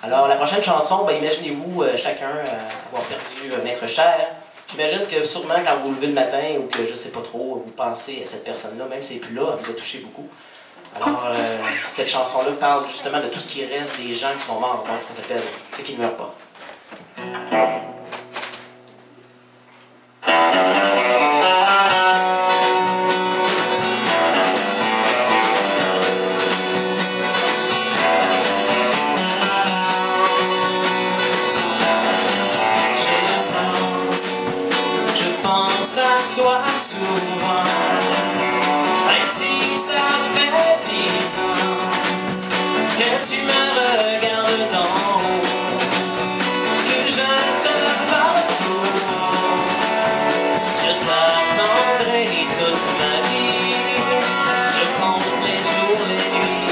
Alors, la prochaine chanson, ben, imaginez-vous chacun avoir perdu un être cher. J'imagine que sûrement quand vous vous levez le matin ou que je sais pas trop, vous pensez à cette personne-là, même si elle n'est plus là, elle vous a touché beaucoup. Alors, cette chanson-là parle justement de tout ce qui reste des gens qui sont morts. Donc, ça s'appelle Ceux qui ne meurent pas. Je pense à toi souvent, même si ça fait 10 ans que tu me regardes d'en haut, que je te parle tout haut. Je t'attendrai toute ma vie, je compte les jours, les nuits.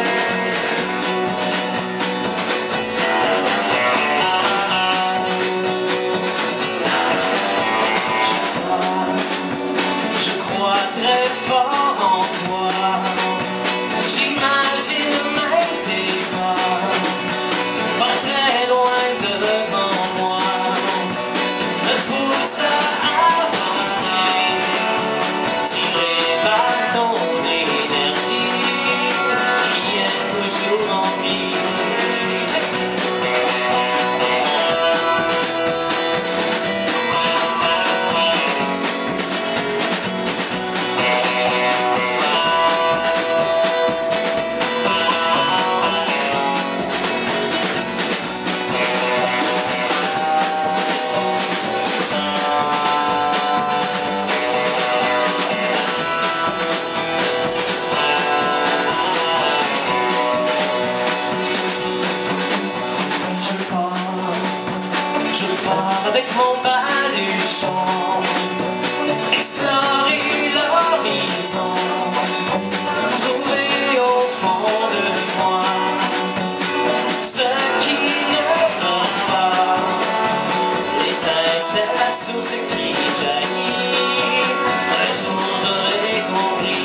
Je crois très fort en toi. J'imagine même tes pas, pas très loin devant moi, me pousse à avancer, tiré par ton énergie qui est toujours en vie. Je pars avec mon baluchon, explorer l'horizon, trouver au fond de moi ce qui ne meurt pas, l'étincelle, la source qui jaillit. Un jour j'aurai compris.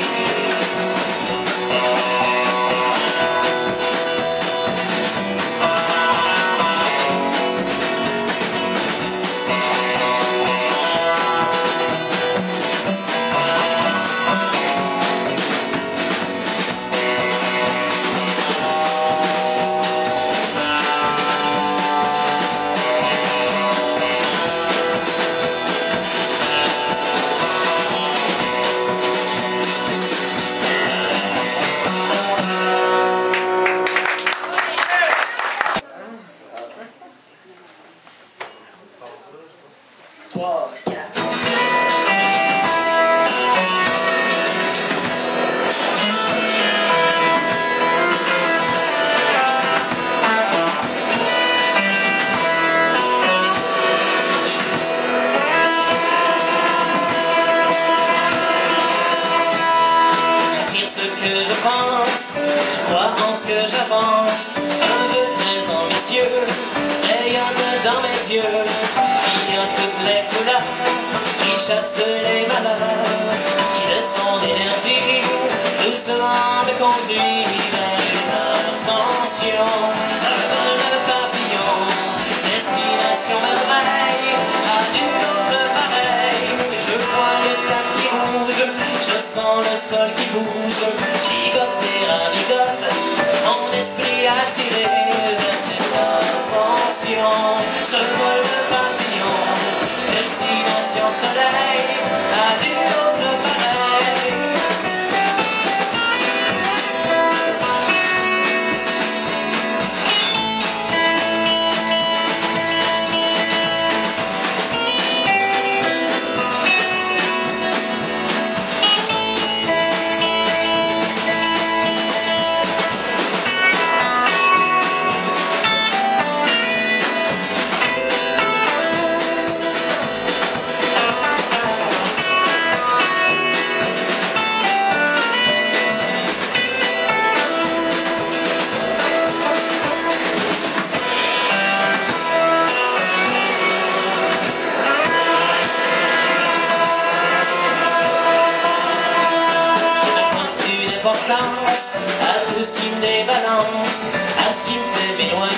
Je crois en ce que j'avance, un vœu très ambitieux rayonne dans mes yeux, qui a toutes les couleurs, qui chasse les malheurs, qui de son énergie doucement me conduit vers une ascension, un vol de papillon, destination merveille, à une autre pareille. Je vois le tapis rouge, je sens le sol qui bouge, gigote et ravigote, mon esprit attiré vers cette ascension. Ce vol de papillon, destination soleil, à une autre pareille.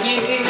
oublier.